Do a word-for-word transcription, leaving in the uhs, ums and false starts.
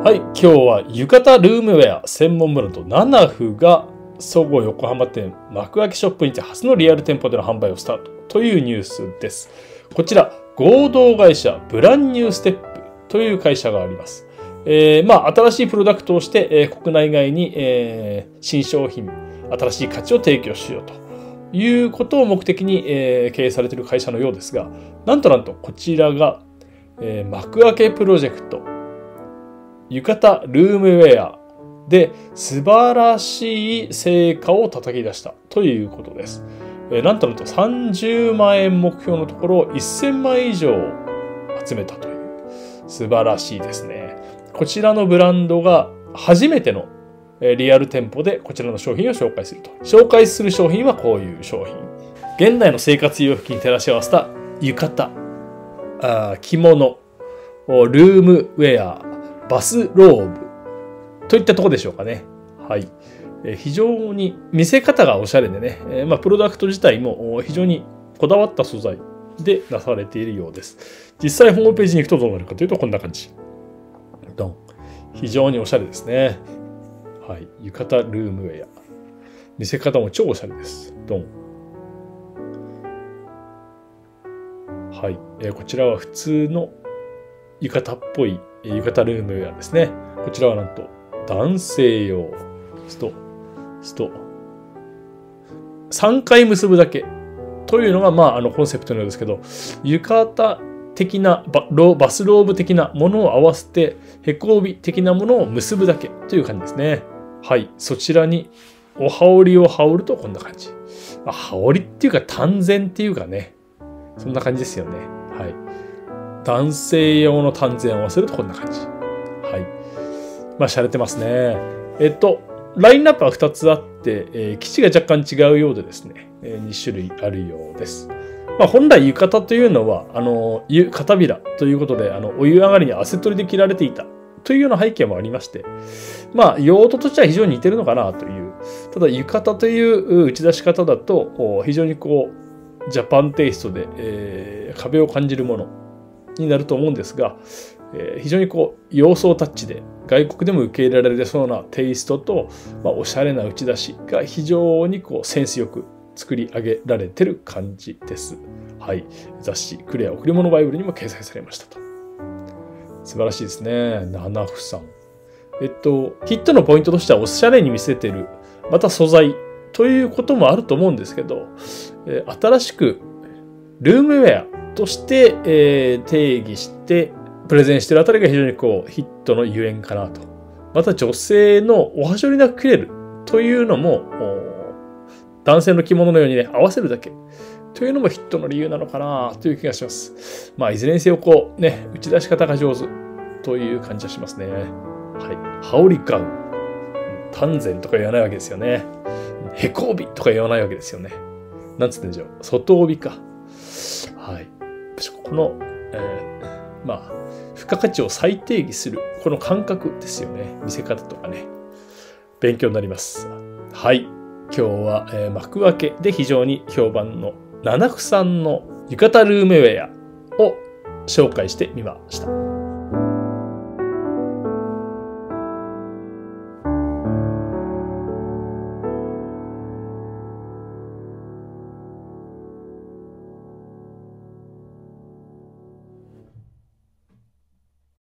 はい、今日は浴衣ルームウェア専門ブランドナナフがそごう横浜店幕開けショップにて初のリアル店舗での販売をスタートというニュースです。こちら合同会社ブランニューステップという会社があります。えー、まあ新しいプロダクトをして、えー、国内外に、えー、新商品、新しい価値を提供しようということを目的に、えー、経営されている会社のようですが、なんとなんとこちらが、えー、幕開けプロジェクト浴衣ルームウェアで素晴らしい成果を叩き出したということです。えー、なんとなんとさんじゅうまんえん目標のところせんまん以上集めたという素晴らしいですね。こちらのブランドが初めてのリアル店舗でこちらの商品を紹介すると。紹介する商品はこういう商品。現代の生活洋服に照らし合わせた浴衣、あ着物、ルームウェア、バスローブといったところでしょうかね。はい。非常に見せ方がおしゃれでね、まあ、プロダクト自体も非常にこだわった素材で出されているようです。実際ホームページに行くとどうなるかというとこんな感じ。ドン。非常におしゃれですね。はい。浴衣ルームウェア。見せ方も超おしゃれです。ドン。はい。えー、こちらは普通の浴衣っぽい浴衣ルームウェアですね。こちらはなんと男性用。スト、スト。さんかい結ぶだけというのが、まあ、あのコンセプトのようですけど、浴衣的なバ、バスローブ的なものを合わせて、へこ帯的なものを結ぶだけという感じですね。はい。そちらにお羽織を羽織るとこんな感じ。まあ、羽織っていうか単線っていうかね。そんな感じですよね。はい。男性用の単線を合わせるとこんな感じ。はい。まあ、洒落てますね。えっと、ラインナップはふたつあって、えー、生地が若干違うようでですね、えー、にしゅるいあるようです。まあ、本来浴衣というのは、あの、片びらということで、あの、お湯上がりに汗取りで着られていたというような背景もありまして、まあ、用途としては非常に似てるのかなという。ただ、浴衣という打ち出し方だと、非常にこう、ジャパンテイストで、えー、壁を感じるものになると思うんですが、えー、非常にこう、洋装タッチで、外国でも受け入れられそうなテイストと、まあ、おしゃれな打ち出しが非常にこうセンスよく作り上げられてる感じです。はい。雑誌クレア贈り物バイブルにも掲載されましたと。素晴らしいですね。ナナフさん。えっと、ヒットのポイントとしてはおしゃれに見せてる、また素材ということもあると思うんですけど、えー、新しくルームウェアとして、えー、定義して、プレゼンしてるあたりが非常にこうヒットのゆえんかなと。また女性のおはしょりなく着れるというのも、男性の着物のようにね、合わせるだけというのもヒットの理由なのかなという気がします。まあ、いずれにせよこうね、打ち出し方が上手という感じがしますね。はい。羽織ガウン。丹前とか言わないわけですよね。へこ帯とか言わないわけですよね。なんつってんでしょう。外帯か。はい。この、えー、まあ、付加価値を再定義する、この感覚ですよね。見せ方とかね。勉強になります。はい。今日は、えー、幕開けで非常に評判のナナフさんの浴衣ルームウェアを紹介してみました。